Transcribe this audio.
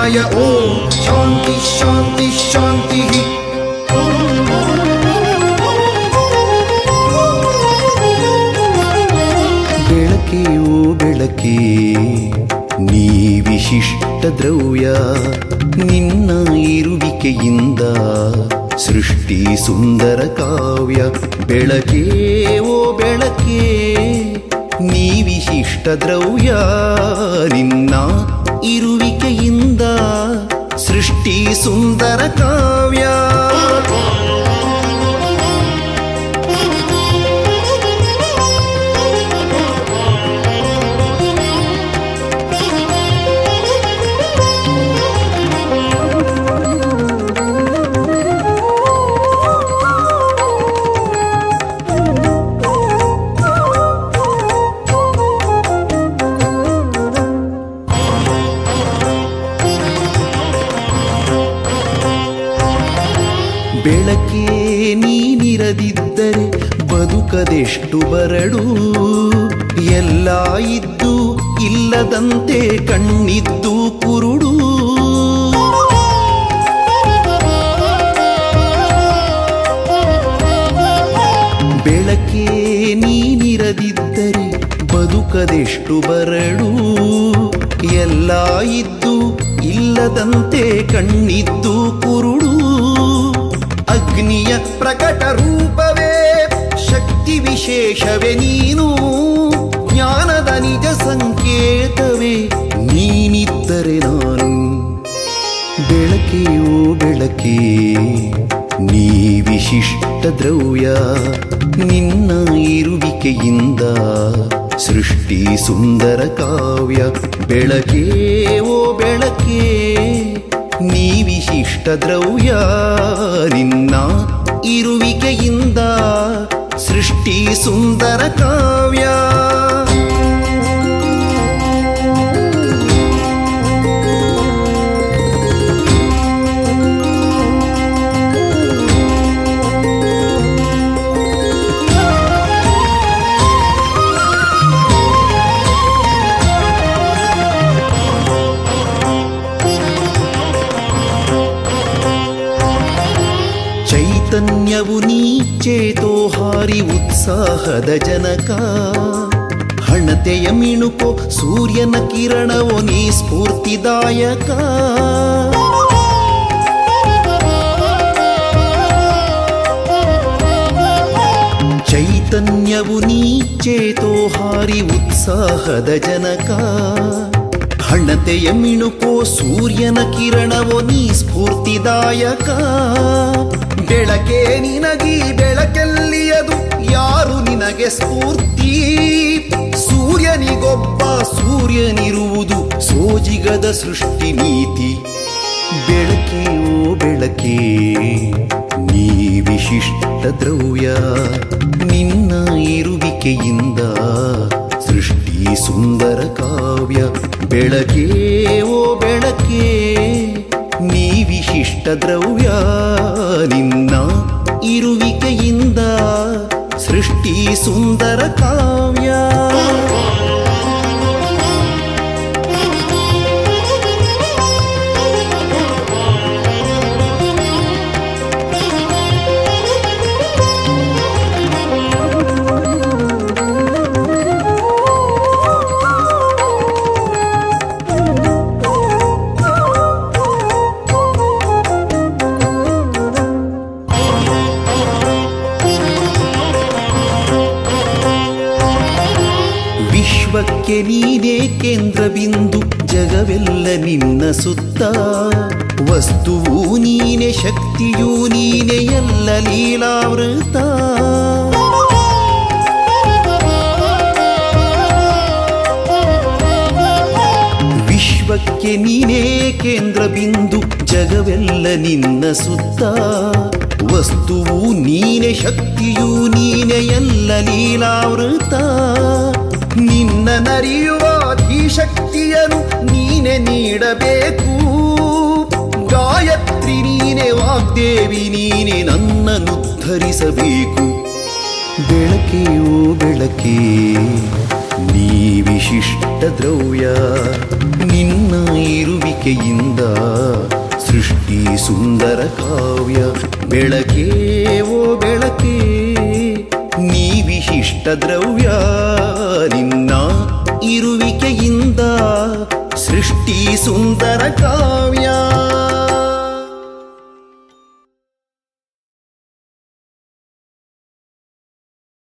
ರುದ್ರಾಯ ಓಂ ಶಾಂತಿ ಶಾಂತಿ ಶಾಂತಿ. ಬೆಳಕೆ ಓ ಬೆಳಕೆ ನೀ ವಿಶಿಷ್ಟ ದ್ರವ್ಯ, ನಿನ್ನ ಇರುವಿಕೆಯಿಂದ ಸೃಷ್ಟಿ ಸುಂದರ ಕಾವ್ಯ. ಬೆಳಕೆ ಓ ಬೆಳಕೆ ನೀ ವಿಶಿಷ್ಟ ದ್ರವ್ಯ, ನಿನ್ನ ಇರುವಿಕೆಯಿಂದ ಸೃಷ್ಟಿ ಸುಂದರ ಕಾವ್ಯ. ಬೆಳಕೆ ನೀನಿರದಿದ್ದರೆ ಬದುಕದೆಷ್ಟು ಬರಡು, ಎಲ್ಲ ಇದ್ದು ಇಲ್ಲದಂತೆ ಕಣ್ಣಿದ್ದು ಕುರುಡು. ಬೆಳಕೆ ನೀನಿರದಿದ್ದರೆ ಬದುಕದೆಷ್ಟು ಬರಡು, ಎಲ್ಲ ಇದ್ದು ಇಲ್ಲದಂತೆ ಕಣ್ಣಿದ್ದು ಕುರುಡು. ಅಗ್ನಿಯ ಪ್ರಕಟ ರೂಪವೇ ಶಕ್ತಿ ವಿಶೇಷವೇ ನೀನು, ಜ್ಞಾನದ ನಿಜ ಸಂಕೇತವೇ ನೀನಿದ್ದರೆ ನಾನು. ಬೆಳಕೆ ಓ ಬೆಳಕೆ ನೀ ವಿಶಿಷ್ಟ ದ್ರವ್ಯ, ನಿನ್ನ ಇರುವಿಕೆಯಿಂದ ಸೃಷ್ಟಿ ಸುಂದರ ಕಾವ್ಯ. ಬೆಳಕೆ ಓ ಬೆಳಕೆ ನೀ ವಿಶಿಷ್ಟ ದ್ರವ್ಯ, ನಿನ್ನ ಇರುವಿಕೆಯಿಂದ ಸೃಷ್ಟಿ ಸುಂದರ ಕಾವ್ಯ. ಚೈತನ್ಯವು ನೀ ಚೇತೋಹಾರಿ ಉತ್ಸಾಹದ ಜನಕ, ಹಣತೆಯ ಮಿಣುಕೋ ಸೂರ್ಯನ ಕಿರಣವೋ ನೀ ಸ್ಫೂರ್ತಿದಾಯಕ. ಚೈತನ್ಯವು ನೀ ಚೇತೋಹಾರಿ ಉತ್ಸಾಹದ ಜನಕ, ಹಣತೆಯ ಮಿಣುಕೋ ಸೂರ್ಯನ ಕಿರಣವೋ ನೀ ಸ್ಫೂರ್ತಿದಾಯಕ. ಬೆಳಕೆ ನಿನಗಿ ಬೆಳಕೆಲ್ಲಿಯದು ಯಾರು ನಿನಗೆ ಸ್ಫೂರ್ತಿ, ಸೂರ್ಯನಿಗೊಬ್ಬ ಸೂರ್ಯನಿರುವುದು ಸೋಜಿಗದ ಸೃಷ್ಟಿ ನೀತಿ. ಬೆಳಕೆ ಓ ಬೆಳಕೆ ನೀ ವಿಶಿಷ್ಟ ದ್ರವ್ಯ, ನಿನ್ನ ಇರುವಿಕೆಯಿಂದ ಸೃಷ್ಟಿ ಸುಂದರ ಕಾವ್ಯ. ಬೆಳಕೆ ಓ ಬೆಳಕೆ ನೀ ವಿಶಿಷ್ಟ ದ್ರವ್ಯ, ನಿನ್ನ ಇರುವಿಕೆಯಿಂದ ಸೃಷ್ಟಿ ಸುಂದರ ಕಾವ್ಯ. ವಿಶ್ವಕ್ಕೆ ನೀನೇ ಕೇಂದ್ರ ಬಿಂದು, ಜಗವೆಲ್ಲ ನಿನ್ನ ಸುತ್ತ. ವಸ್ತುವು ನೀನೆ, ಶಕ್ತಿಯೂ ನೀನೆ, ಎಲ್ಲ ಲೀಲಾವೃತ. ವಿಶ್ವಕ್ಕೆ ನೀನೇ ಕೇಂದ್ರ ಬಿಂದು, ಜಗವೆಲ್ಲ ನಿನ್ನ ಸುತ್ತ. ವಸ್ತುವು ನೀನೆ, ಶಕ್ತಿಯೂ ನೀನೆ, ಎಲ್ಲ ಲೀಲಾವೃತ. ನಿನ್ನ ನರಿಯುವ ಈ ಶಕ್ತಿಯನ್ನು ನೀನೆ ನೀಡಬೇಕು. ಗಾಯತ್ರಿ ನೀನೆ, ವಾಗ್ದೇವಿ ನೀನೆ, ನನ್ನನ್ನು ಧರಿಸಬೇಕು. ಬೆಳಕೆ ಓ ಬೆಳಕೆ ನೀ ವಿಶಿಷ್ಟ ದ್ರವ್ಯ, ನಿನ್ನ ಇರುವಿಕೆ ಇರುವಿಕೆಯಿಂದ ಸೃಷ್ಟಿ ಸುಂದರ ಕಾವ್ಯ. ಬೆಳಕೇ ಓ ಬೆಳಕೇ ನೀ ವಿಶಿಷ್ಟ ದ್ರವ್ಯ, ನಿನ್ನ ಇರುವಿಕೆಯಿಂದ ಸೃಷ್ಟಿ ಸುಂದರ ಕಾವ್ಯ.